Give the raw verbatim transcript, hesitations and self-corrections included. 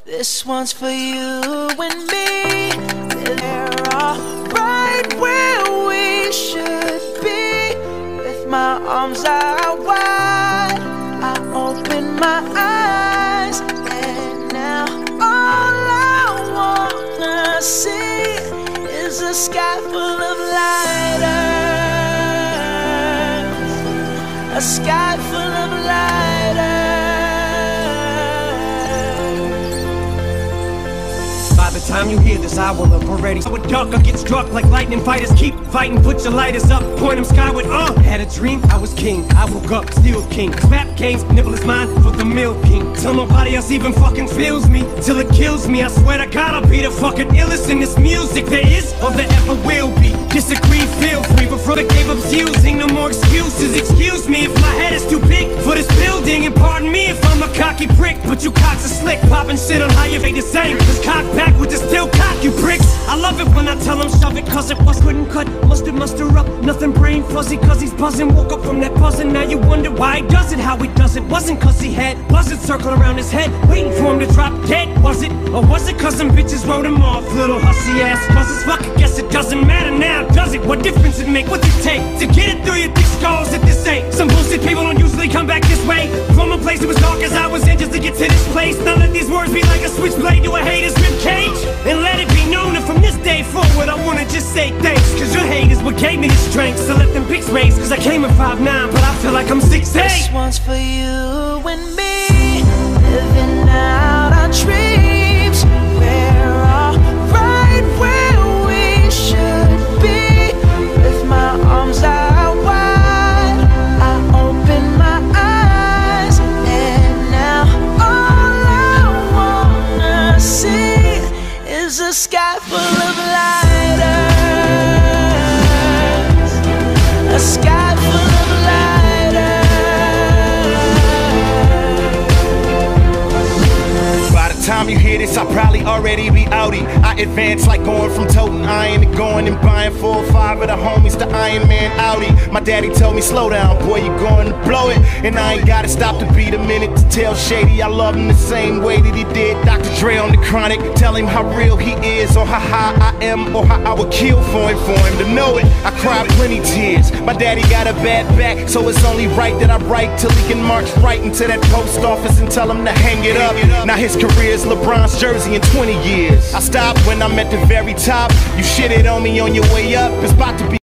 This one's for you and me. We're all right where we should be. With my arms out wide, I open my eyes, and now all I wanna see is a sky full of lighters, a sky full of lighters. By the time you hear this, I will have already so duck or get struck like lightning. Fighters keep fighting, put your lighters up, point them skyward. Uh, had a dream, I was king, I woke up, still king. Rap games, nibble is mine for the milk king. Till nobody else even fucking feels me, till it kills me. I swear to God, I'll be the fucking illest in this music there is or there ever will be. Disagree, feel free, but for the gave up using no more excuses. Excuse me if my head is too big for this building, and pardon me if I'm a cocky prick, but you cocks are slick, popping shit on how you fade the same. Just cock back with the still cock, you pricks. I love it when I tell them shove it, cause it was couldn't cut. Mustard muster up, nothing brain fuzzy, cause he's buzzing. Woke up from that buzzing, now you wonder why he does it, how he does it. Wasn't cause he had buzzards circling around his head, waiting for him to drop dead, was it? Or was it cause some bitches wrote him off? Little hussy ass buzzers, fuck, I guess it doesn't matter now, does it? What difference it make? What's it take to get it through your thick skulls that this ain't some bullshit? People don't usually come back this way, from a place that was dark as I was in just to get to this place. Now let these words be like a switchblade to a hater's ribcage, and let it be known that from this day forward I wanna just say thanks, cause your hate is what gave me the strength. So let them pics raise, cause I came at five nine, but I feel like I'm six eight. This one's for you and me, living out our dreams. We're all right where we should be. With my arms out wide, I open my eyes, and now all I wanna see is a sky full of lighters, a sky full of Time you hear this, I'll probably already be outie. I advance like going from toting iron to going and buying four or five of the homies to Iron Man Audi. My daddy told me, slow down, boy, you going to blow it. And I ain't gotta stop to beat a minute to tell Shady I love him the same way that he did Doctor Dre on the Chronic. Tell him how real he is, or how high I am, or how I would kill for him, for him to know it. I cried plenty tears. My daddy got a bad back, so it's only right that I write till he can march right into that post office and tell him to hang it up. Now his career's LeBron's jersey in twenty years. I stopped when I'm at the very top. You shitted on me on your way up. It's about to be